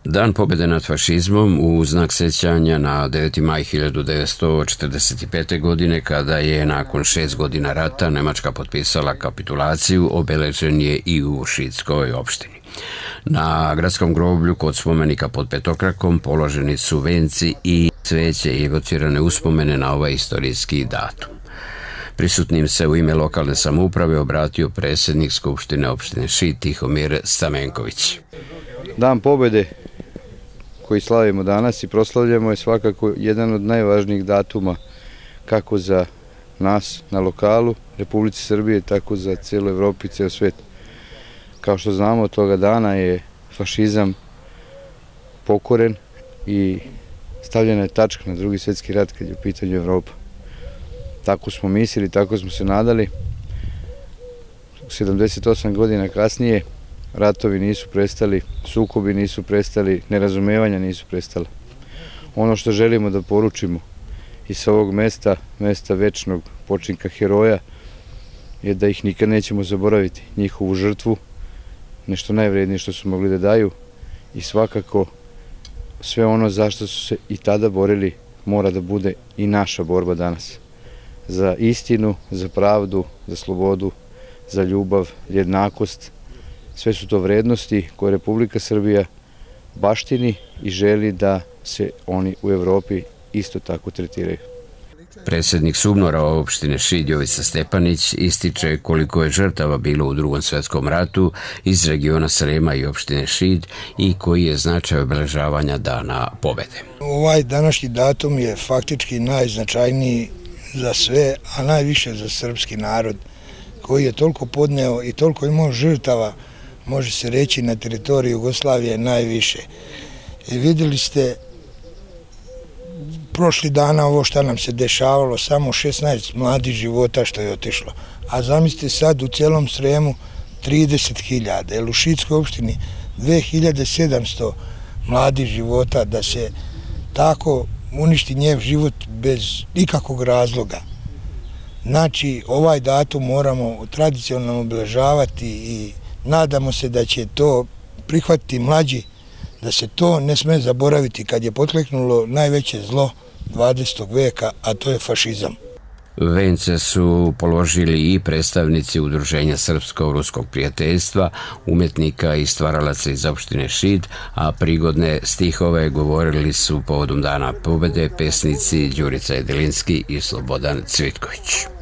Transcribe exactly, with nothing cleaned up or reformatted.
Dan pobjede nad fašizmom u znak sećanja na deveti maj hiljadu devetsto četrdeset pete. godine, kada je nakon šest godina rata Nemačka potpisala kapitulaciju, obeležen je i u Šidskoj opštini. Na gradskom groblju kod spomenika pod Petokrakom položeni su venci i cveće i evocirane uspomene na ovaj istorijski datum. Prisutnim se u ime lokalne samouprave obratio predsjednik Skupštine opštine Šid Tihomir Stamenković. Dan pobjede koji slavimo danas i proslavljamo je svakako jedan od najvažnijih datuma kako za nas na lokalu Republici Srbije, tako za cijelu Evropu i cijel svijet. Kao što znamo, od toga dana je fašizam pokoren i stavljena je tačka na Drugi svjetski rat kad je u pitanju Evropa. Tako smo mislili, tako smo se nadali. sedamdeset osam godina kasnije ratovi nisu prestali, sukobi nisu prestali, nerazumevanja nisu prestala. Ono što želimo da poručimo i sa ovog mesta, mesta večnog počinka heroja, je da ih nikad nećemo zaboraviti, njihovu žrtvu, nešto najvrednije što su mogli da daju i svakako sve ono zašto su se i tada borili mora da bude i naša borba danas. Za istinu, za pravdu, za slobodu, za ljubav, jednakost. Sve su to vrednosti koje Republika Srbija baštini i želi da se oni u Evropi isto tako tretiraju. Predsjednik SUBNOR-a opštine Šid Jovica Stepanić ističe koliko je žrtava bilo u Drugom svjetskom ratu iz regiona Srema i opštine Šid i koji je značaj obeležavanja Dana pobjede. Ovaj današnji datum je faktički najznačajniji za sve, a najviše za srpski narod koji je toliko podneo i toliko imao žrtava, može se reći, na teritoriji Jugoslavije najviše. I vidjeli ste prošli dana ovo što nam se dešavalo, samo šesnaest mladih života što je otišlo. A zamislite sad u cijelom Sremu trideset hiljada, jer u Šidskoj opštini dve hiljade sedamsto mladih života, da se tako uništi njev život bez ikakvog razloga. Znači, ovaj datum moramo tradicionalno obeležavati i nadamo se da će to prihvatiti mlađi, da se to ne sme zaboraviti kad je pokleknulo najveće zlo dvadesetog veka, a to je fašizam. Vence su položili i predstavnici Udruženja Srpsko-ruskog prijateljstva, umjetnika i stvaralaca iz opštine Šid, a prigodne stihove govorili su povodom Dana pobjede pesnici Đurica Jedelinski i Slobodan Cvitković.